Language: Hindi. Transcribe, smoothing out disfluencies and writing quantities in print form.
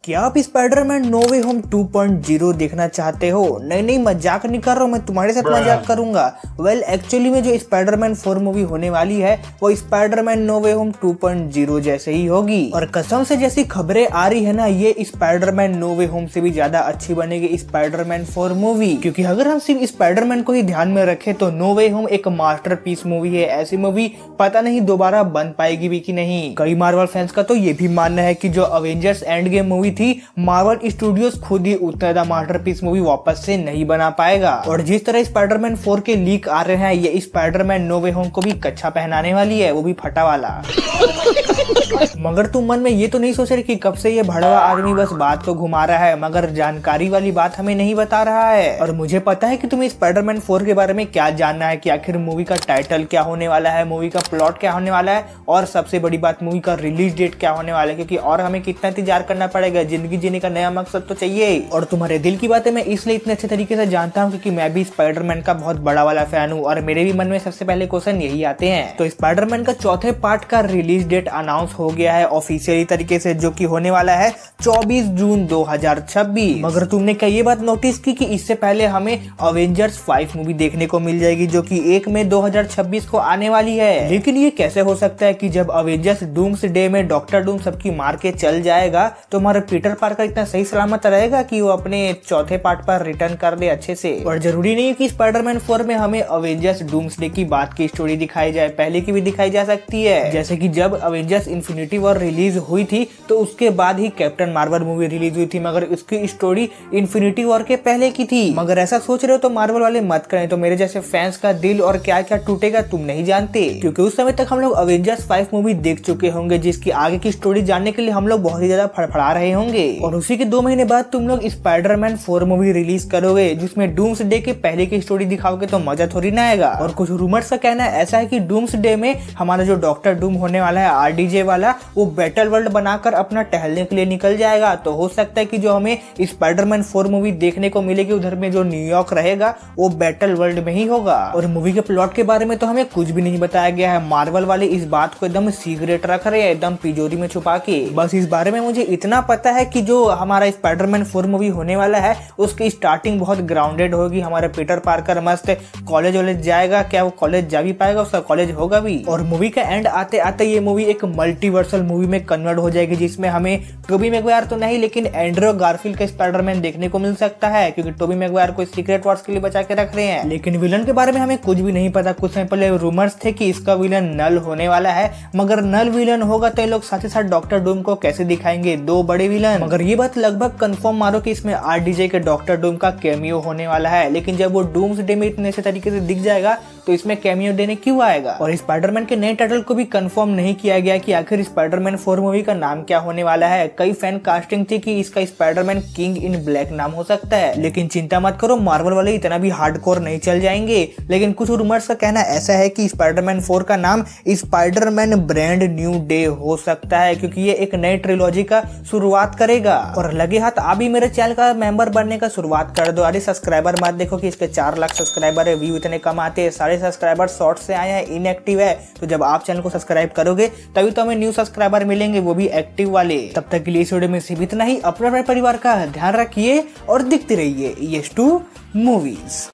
क्या आप स्पाइडरमैन नो वे होम 2.0 देखना चाहते हो? नहीं, मजाक नहीं कर रहा हूँ, मैं तुम्हारे साथ मजाक करूंगा। एक्चुअली में जो स्पाइडरमैन 4 मूवी होने वाली है वो स्पाइडरमैन नो वे होम 2.0 जैसे ही होगी। और कसम से जैसी खबरें आ रही है ना, ये स्पाइडरमैन नो वे होम से भी ज्यादा अच्छी बनेगी स्पाइडरमैन 4 मूवी। क्योंकि अगर हम सिर्फ स्पाइडरमैन को ही ध्यान में रखें तो नो वे होम एक मास्टरपीस मूवी है। ऐसी मूवी पता नहीं दोबारा बन पाएगी भी कि नहीं। कई मार्वल फैंस का तो ये भी मानना है कि जो अवेंजर्स एंड गेम मूवी थी, मार्वल स्टूडियोज खुद ही उतना ज्यादा मास्टरपीस मूवी वापस से नहीं बना पाएगा। और जिस तरह स्पाइडरमैन 4 के लीक आ रहे हैं, ये स्पाइडरमैन नो वे होम को भी कच्छा पहनाने वाली है, वो भी फटा वाला। मगर तुम मन में ये तो नहीं सोच रहे कि कब से ये भड़वा आदमी बस बात को घुमा रहा है, मगर जानकारी वाली बात हमें नहीं बता रहा है। और मुझे पता है कि तुम्हें स्पाइडरमैन 4 के बारे में क्या जानना है, कि आखिर मूवी का टाइटल क्या होने वाला है, मूवी का प्लॉट क्या होने वाला है, और सबसे बड़ी बात मूवी का रिलीज डेट क्या होने वाला है। क्योंकि और हमें कितना इंतजार करना पड़ेगा, जिंदगी जीने का नया मकसद तो चाहिए। और तुम्हारे दिल की बातें मैं इसलिए इतने अच्छे तरीके से जानता हूँ क्योंकि मैं भी स्पाइडरमैन का बहुत बड़ा वाला फैन हूँ, और मेरे भी मन में सबसे पहले क्वेश्चन यही आते हैं। तो स्पाइडरमैन का चौथे पार्ट का रिलीज डेट अनाउंस हो गया है ऑफिशियली तरीके से, जो कि होने वाला है 24 जून 2026। मगर तुमने क्या ये बात नोटिस की कि इससे पहले हमें अवेंजर्स 5 मूवी देखने को मिल जाएगी, जो कि 1 मई 2026 को आने वाली है। लेकिन ये कैसे हो सकता है कि जब अवेंजर्स डूम्सडे में डॉक्टर डूम सबकी मार के चल जाएगा तो हमारा पीटर पार्कर इतना सही सलामत रहेगा कि वो अपने चौथे पार्ट पर रिटर्न कर दे अच्छे से। और जरूरी नहीं है कि स्पाइडरमैन 4 में हमें अवेंजर्स डूम्सडे की बात की स्टोरी दिखाई जाए, पहले की भी दिखाई जा सकती है। जैसे कि जब अवेंजर्स इन्फिनिटी वॉर रिलीज हुई थी तो उसके बाद ही कैप्टन मार्वल मूवी रिलीज हुई थी, मगर उसकी स्टोरी इन्फिनिटी वॉर के पहले की थी। मगर ऐसा सोच रहे हो तो मार्वल वाले मत करें, तो मेरे जैसे फैंस का दिल और क्या क्या टूटेगा तुम नहीं जानते। क्योंकि उस समय तक हम लोग अवेंजर्स 5 मूवी देख चुके होंगे, जिसकी आगे की स्टोरी जानने के लिए हम लोग बहुत ही ज्यादा फड़फड़ा रहे होंगे। और उसी के 2 महीने बाद तुम लोग स्पाइडरमैन 4 मूवी रिलीज करोगे, जिसमें डूम्सडे के पहले की स्टोरी दिखाओगे, तो मजा थोड़ी ना आएगा। और कुछ रूमर्स का कहना ऐसा है कि डूम्सडे में हमारा जो डॉक्टर डूम होने वाला है आरडीजे वाला, वो बैटल वर्ल्ड बनाकर अपना टहलने के लिए निकल जाएगा। तो हो सकता है कि जो हमें स्पाइडरमैन 4 मूवी देखने को मिलेगी, उधर में जो न्यूयॉर्क रहेगा वो बैटल वर्ल्ड में ही होगा। और मूवी के प्लॉट के बारे में तो हमें कुछ भी नहीं बताया गया है, मार्वल वाले इस बात को एकदम सीक्रेट रख रहे हैं, एकदम तिजोरी में छुपा के। बस इस बारे में मुझे इतना पता है कि जो हमारा स्पाइडरमैन 4 मूवी होने वाला है उसकी स्टार्टिंग बहुत ग्राउंडेड होगी। हमारा पीटर पार्कर मस्त कॉलेज वॉलेज जाएगा, क्या वो कॉलेज जा भी पाएगा, उसका कॉलेज होगा भी। और मूवी का एंड आते आते ये मूवी एक मल्टीवर्सल मूवी में कन्वर्ट हो जाएगी, जिसमें हमें टोबी मैगवायर तो नहीं लेकिन एंड्रू गारफील्ड का स्पाइडरमैन देखने को मिल सकता है, क्योंकि टोबी मैगवायर को सीक्रेट वॉर्स के लिए बचा के रख रहे हैं। लेकिन विलन के बारे में हमें कुछ भी नहीं पता। कुछ समय पहले रूमर्स थे कि इसका विलन नल होने वाला है, मगर नल विलन होगा तो ये लोग साथ ही साथ डॉक्टर डूम को कैसे दिखाएंगे, 2 बड़े विलन। मगर ये बात लगभग कंफर्म मारो कि इसमें आरडीजे के डॉक्टर डूम का कैमियो होने वाला है। लेकिन जब वो डूम्सडे में इतने से तरीके से दिख जाएगा तो इसमें कैमियो देने क्यों आएगा। और स्पाइडरमैन के नए टाइटल को भी कंफर्म नहीं किया गया कि आखिर स्पाइडरमैन 4 मूवी का नाम क्या होने वाला है। कई फैन कास्टिंग थी कि इसका स्पाइडरमैन किंग इन ब्लैक नाम हो सकता है। लेकिन चिंता मत करो, मार्वल वाले इतना भी हार्डकोर नहीं चल जाएंगे। लेकिन कुछ रूमर्स का कहना ऐसा है कि स्पाइडरमैन 4 का नाम स्पाइडरमैन ब्रांड न्यू डे हो सकता है, क्योंकि ये एक नई ट्रिलॉजी का शुरुआत करेगा। और लगे हाथ आप भी मेरे चैनल का मेंबर बनने का शुरुआत कर दो। अरे सब्सक्राइबर मत देखो कि इसके 4 लाख सब्सक्राइबर है, व्यू इतने कम आते हैं, सारे सब्सक्राइबर शॉर्ट से आए हैं, इनएक्टिव है। तो जब आप चैनल को सब्सक्राइब करोगे तभी तो हमें न्यू सब्सक्राइबर मिलेंगे, वो भी एक्टिव वाले। तब तक के लिए इस वीडियो में सिर्फ इतना ही। अपने परिवार का ध्यान रखिए और दिखते रहिए यस टू मूवीज।